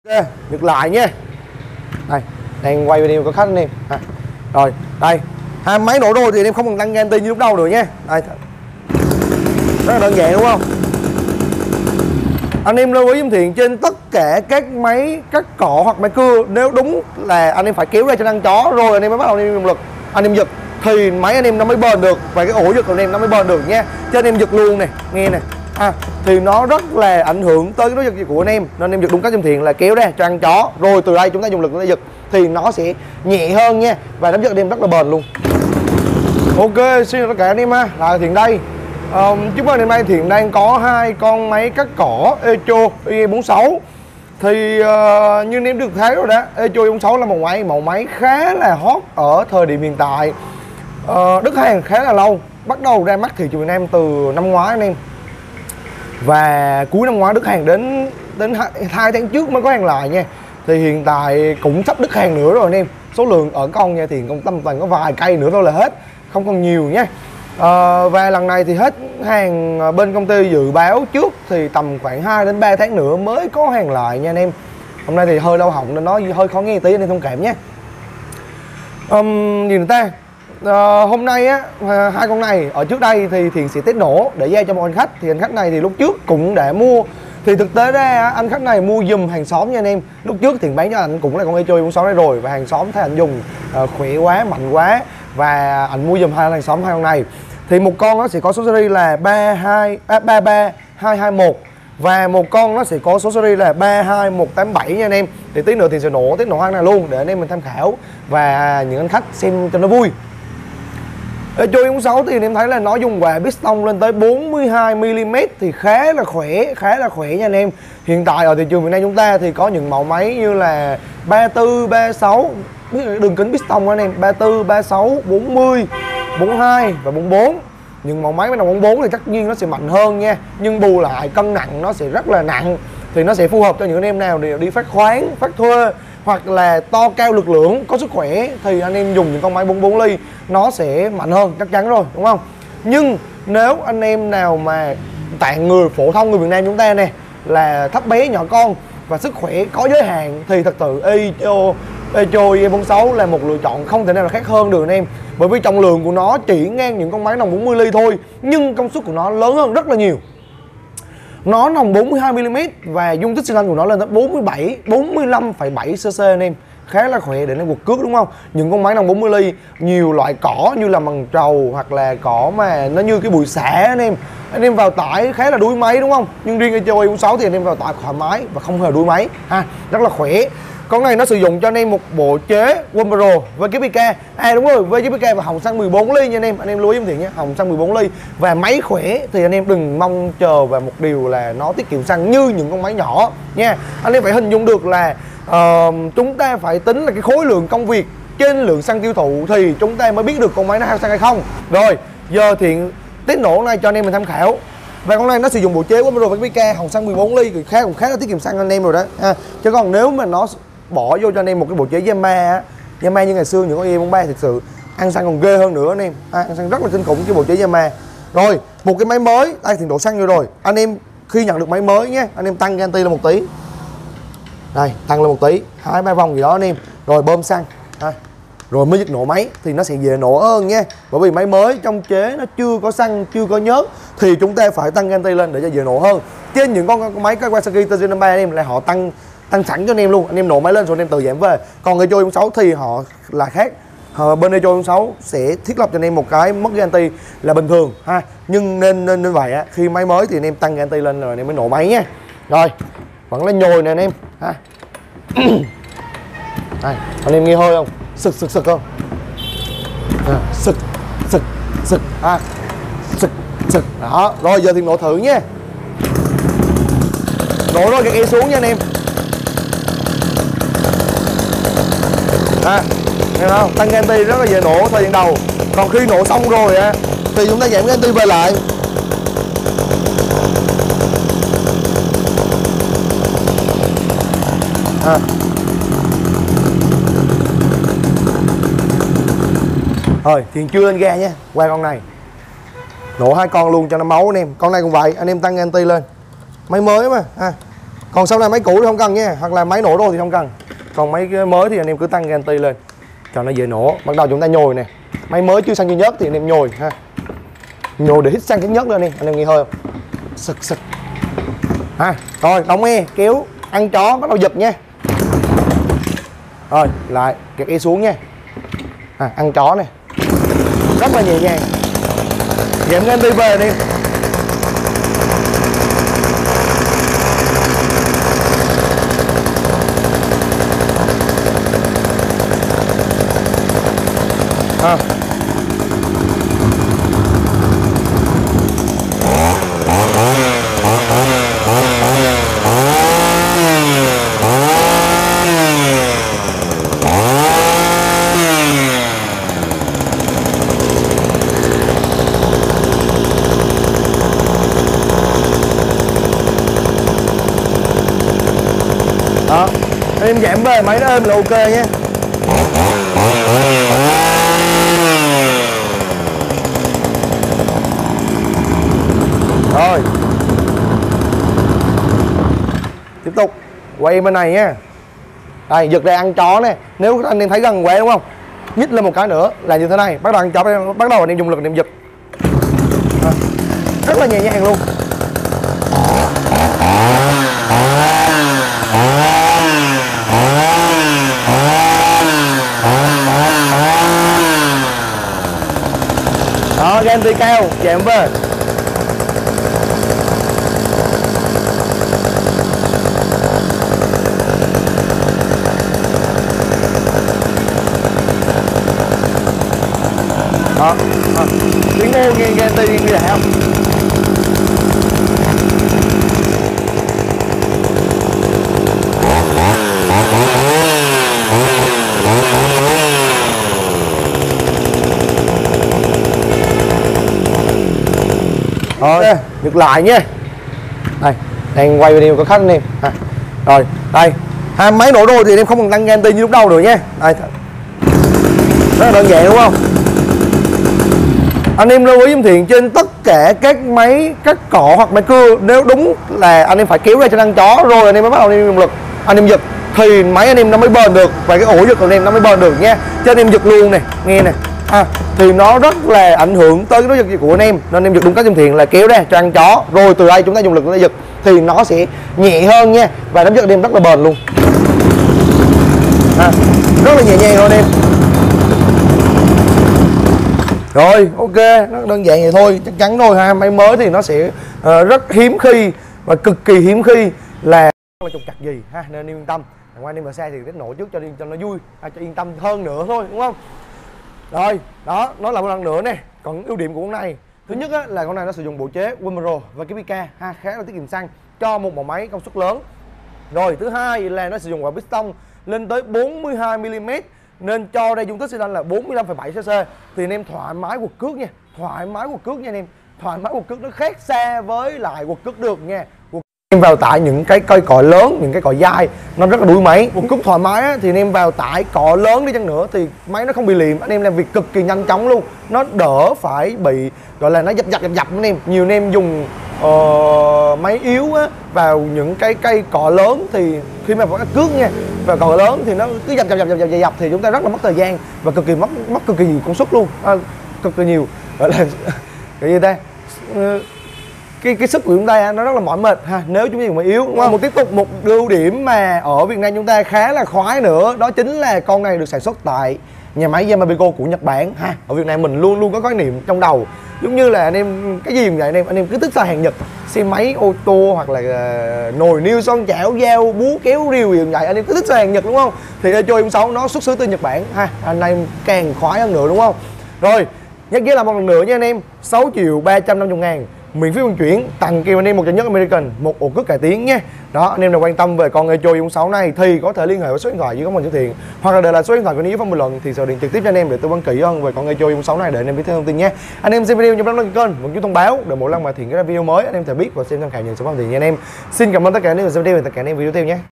Ok, ngược lại nha. Đây, đang quay video có khách anh em. Rồi, đây. Máy nổ rồi thì anh em không cần tăng ganti như lúc đầu nữa nha. Đây. Rất là đơn giản đúng không? Anh em lưu ý giùm Thiện trên tất cả các máy cắt cỏ hoặc máy cưa, nếu đúng là anh em phải kéo ra cho ăn chó rồi anh em mới bắt đầu anh em dùng lực, anh em giật thì máy anh em nó mới bền được và cái ổ giật của anh em nó mới bền được nha. Cho anh em giật luôn nè, nghe nè. Thì nó rất là ảnh hưởng tới cái đối giật của anh em, nên anh em giật đúng cách giùm Thiện là kéo ra cho ăn chó rồi từ đây chúng ta dùng lực chúng ta giật thì nó sẽ nhẹ hơn nha, và nắm giật anh em rất là bền luôn. Ok, xin chào tất cả anh em ha, là Thiện đây. Chúng ta hôm nay Thiện đang có hai con máy cắt cỏ Echo IE46. Thì như anh em được thấy rồi đó, Echo IE46 là một mẫu máy khá là hot ở thời điểm hiện tại. Đứt hàng khá là lâu, bắt đầu ra mắt thị trường Việt Nam từ năm ngoái anh em. Và cuối năm ngoái đứt hàng đến 2 tháng trước mới có hàng lại nha. Thì hiện tại cũng sắp đứt hàng nữa rồi anh em. Số lượng ở con nha thì cũng tầm toàn có vài cây nữa thôi là hết, không còn nhiều nha. Và lần này thì hết hàng, bên công ty dự báo trước thì tầm khoảng 2 đến 3 tháng nữa mới có hàng lại nha anh em. Hôm nay thì hơi đau họng nên nói hơi khó nghe tí anh em thông cảm nhé. Nhìn người ta hôm nay á, hai con này ở trước đây thì Thiện sẽ test nổ để giao cho một anh khách. Thì anh khách này thì lúc trước cũng đã mua. Thì thực tế ra anh khách này mua giùm hàng xóm nha anh em. Lúc trước Thiện bán cho anh cũng là con Echo IE46 này rồi, và hàng xóm thấy anh dùng khỏe quá, mạnh quá, và anh mua giùm hàng xóm hai con này. Thì một con nó sẽ có số series là 33221 và một con nó sẽ có số series là 32187 nha anh em. Thì tí nữa thì sẽ test nổ hai này luôn để anh em mình tham khảo và những anh khách xem cho nó vui. Echo IE46 thì anh em thấy là nó dùng quả piston lên tới 42mm thì khá là khỏe nha anh em. Hiện tại ở thị trường Việt Nam chúng ta thì có những mẫu máy như là 34, 36, đường kính piston anh em, 34, 36, 40, 42 và 44. Nhưng mẫu máy 44 thì tất nhiên nó sẽ mạnh hơn nha, nhưng bù lại cân nặng nó sẽ rất là nặng. Thì nó sẽ phù hợp cho những anh em nào để đi phát khoáng, phát thuê hoặc là to cao lực lượng, có sức khỏe thì anh em dùng những con máy 44 ly nó sẽ mạnh hơn chắc chắn rồi, đúng không? Nhưng nếu anh em nào mà tạng người phổ thông người Việt Nam chúng ta nè, là thấp bé nhỏ con và sức khỏe có giới hạn thì thật sự Echo IE46 là một lựa chọn không thể nào là khác hơn được anh em. Bởi vì trọng lượng của nó chỉ ngang những con máy nòng 40 ly thôi, nhưng công suất của nó lớn hơn rất là nhiều. Nó nòng 42mm và dung tích xi lanh của nó lên tới 45,7 cc anh em. Khá là khỏe để lên quật cước đúng không? Những con máy nòng 40 ly, nhiều loại cỏ như là mằng trầu hoặc là cỏ mà nó như cái bụi xả anh em vào tải khá là đuối máy đúng không? Nhưng riêng Echo IE46 thì anh em vào tải thoải mái và không hề đuối máy ha, rất là khỏe. Con này nó sử dụng cho anh em một bộ chế Womero VKPK. Đúng rồi, VKPK và hồng xăng 14 ly nha anh em lưu ý giùm Thiện nhé, hồng xăng 14 ly. Và máy khỏe thì anh em đừng mong chờ vào một điều là nó tiết kiệm xăng như những con máy nhỏ nha. Anh em phải hình dung được là chúng ta phải tính là cái khối lượng công việc trên lượng xăng tiêu thụ thì chúng ta mới biết được con máy nó hao xăng hay không. Rồi, giờ Thiện test nổ này cho anh em mình tham khảo. Và con này nó sử dụng bộ chế Womero VKPK hồng xăng 14 ly thì cũng khá là tiết kiệm xăng anh em rồi đó ha. Chứ còn nếu mà nó bỏ vô cho anh em một cái bộ chế Yamaha như ngày xưa những con IE43 thực sự ăn xăng còn ghê hơn nữa anh em, ăn xăng rất là kinh khủng cái bộ chế Yamaha. Rồi một cái máy mới đây thì đổ xăng vô rồi, anh em khi nhận được máy mới nhé, anh em tăng ganti lên một tí, đây tăng lên một tí 2-3 vòng gì đó anh em, rồi bơm xăng rồi mới giật nổ máy thì nó sẽ dễ nổ hơn nha. Bởi vì máy mới trong chế nó chưa có xăng, chưa có nhớt thì chúng ta phải tăng ganti lên để cho dễ nổ hơn. Trên những con máy Kawasaki TJ53 anh em là họ tăng sẵn cho anh em luôn, anh em nổ máy lên rồi anh em tự giảm về. Còn Echo IE46 thì họ là khác, bên Echo IE46 sẽ thiết lập cho anh em một cái mất ganti là bình thường ha. Nhưng nên vậy á, khi máy mới thì anh em tăng ganti lên rồi anh em mới nổ máy nha. Rồi vẫn là nhồi nè anh em ha. Đây, anh em nghe hơi không, sực không, sực đó. Rồi giờ thì nổ thử nha, nổ rồi cái xuống nha anh em. Nghe không? Tăng ganti rất là dễ nổ thời gian đầu. Còn khi nổ xong rồi á thì chúng ta giảm ganti về lại. Rồi Thiện chưa lên ga nha, qua con này nổ hai con luôn cho nó máu anh em. Con này cũng vậy, anh em tăng ganti lên, máy mới mà Còn sau này máy cũ thì không cần nha, hoặc là máy nổ rồi thì không cần. Còn máy mới thì anh em cứ tăng ganti lên cho nó dễ nổ. Bắt đầu chúng ta nhồi nè. Máy mới chưa xăng duy nhất thì anh em nhồi ha. Nhồi để hít xăng duy nhất lên đi, anh em nghe hơi không? Sực sực. Ha, rồi đóng e, kéo ăn chó bắt đầu giật nha. Rồi, lại kẹt e xuống nha. Ăn chó nè. Rất là nhẹ nhàng. Giảm ganti về đi. Đó, em giảm về máy nó êm là ok nhé. Rồi tiếp tục quay bên này nha. Đây, giật đây ăn chó nè. Nếu anh em thấy gần quá đúng không, nhích lên một cái nữa là như thế này. Bắt đầu ăn chó, bắt đầu anh em dùng lực anh em giật. Rất là nhẹ nhàng luôn. Đó, ganti cao, chạm về. Đó, tiếng ngô nghe ganti như vậy không? Rồi, ngược lại nha. Đây, đang quay video có khách anh em. Rồi, đây. Máy nổ rồi thì em không cần tăng ganti như lúc đầu nữa nha. Đây. Rất là đơn giản đúng không? Anh em lưu ý giùm Thiện, trên tất cả các máy cắt cỏ hoặc máy cưa, nếu đúng là anh em phải kéo ra cho ăn chó rồi anh em mới bắt đầu anh em dùng lực, anh em giật thì máy anh em nó mới bền được, và cái ổ giật của anh em nó mới bền được nha. Cho anh em giật luôn nè, nghe nè. Thì nó rất là ảnh hưởng tới cái giật của anh em, nên em giật đúng cách giùm Thiện là kéo ra cho ăn chó, rồi từ đây chúng ta dùng lực chúng ta giật thì nó sẽ nhẹ hơn nha, và nắm giật anh em rất là bền luôn. Rất là nhẹ nhàng thôi anh em. Rồi, ok, nó đơn giản vậy thôi, chắc chắn rồi ha. Máy mới thì nó sẽ rất hiếm khi và cực kỳ hiếm khi là trục trặc gì ha, nên yên tâm. Ngoài anh em mở xe thì test nổ trước cho nó vui, cho yên tâm hơn nữa thôi, đúng không? Rồi, đó, nói lại một lần nữa nè. Còn ưu điểm của con này, thứ nhất á, là con này nó sử dụng bộ chế Wimero và cái PK ha, khá là tiết kiệm xăng cho một mẫu máy công suất lớn. Rồi, thứ hai là nó sử dụng quả piston lên tới 42 mm, nên cho đây dung tích xi lanh là 45,7 cc thì anh em thoải mái quật cước nha, thoải mái quật cước nha anh em. Thoải mái quật cước nó khác xa với lại quật cước được nha. Em vào tải những cái cây cọ lớn, những cái cọ dai nó rất là đuối máy. Quật cước thoải mái á, thì anh em vào tải cọ lớn đi chăng nữa thì máy nó không bị liệm, anh em làm việc cực kỳ nhanh chóng luôn, nó đỡ phải bị gọi là nó dập anh em. Nhiều anh em dùng máy yếu á, vào những cái cây cọ lớn thì khi mà vào cước nha, vào cọ lớn thì nó cứ dập thì chúng ta rất là mất thời gian và cực kỳ mất cực kỳ nhiều công suất luôn, cực kỳ nhiều, gọi là cái gì ta, cái sức của chúng ta nó rất là mỏi mệt ha, nếu chúng ta dùng máy yếu, đúng không? Tiếp tục một ưu điểm mà ở Việt Nam chúng ta khá là khoái nữa, đó chính là con này được sản xuất tại nhà máy Yamabico của Nhật Bản ha. Ở Việt Nam mình luôn luôn có khái niệm trong đầu, giống như là anh em cái gì cũng vậy, anh em cứ thích xài hàng Nhật, xe máy ô tô hoặc là nồi niêu son chảo dao búa kéo rìu gì vậy, anh em cứ thích xài hàng Nhật đúng không? Thì Echo M6 nó xuất xứ từ Nhật Bản ha, anh em càng khoái hơn nữa đúng không? Rồi, nhắc ghé lại một lần nữa nha anh em, 6.350.000 miễn phí vận chuyển, tặng kèm anh em một cho nhất American, một ổ cước cải tiến nha. Đó, anh em nào quan tâm về con Echo M6 này thì có thể liên hệ với số điện thoại dưới comment Hiếu Thiện, hoặc là để lại số điện thoại của dưới phần bình luận thì sẽ điện trực tiếp cho anh em để tư vấn kỹ hơn về con Echo M6 này để anh em biết thêm thông tin nhé. Anh em xem video nhớ đăng ký kênh, một chút thông báo để mỗi lần mà Thiện ra video mới anh em thể biết và xem tham khảo những sản phẩm Thiện nha anh em. Xin cảm ơn tất cả anh em đã xem video và tất cả anh em video tiếp nhé.